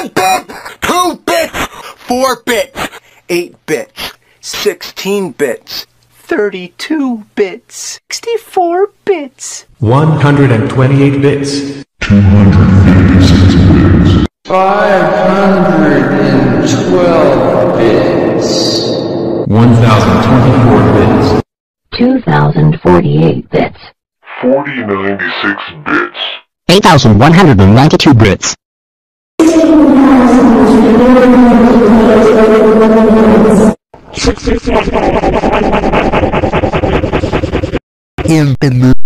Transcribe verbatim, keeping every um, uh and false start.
one bit, two bits, four bits, eight bits, sixteen bits, thirty-two bits, sixty-four bits, one hundred twenty-eight bits, two hundred fifty-six bits, five hundred twelve bits, one thousand twenty-four bits, two thousand forty-eight bits, forty ninety-six bits, eight thousand one hundred ninety-two bits. Infinite.